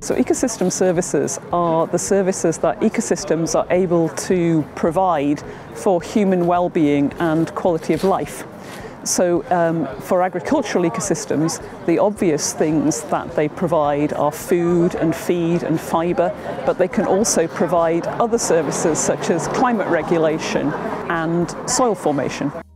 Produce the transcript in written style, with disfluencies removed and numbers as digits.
So ecosystem services are the services that ecosystems are able to provide for human well-being and quality of life. So for agricultural ecosystems, the obvious things that they provide are food and feed and fibre, but they can also provide other services such as climate regulation and soil formation.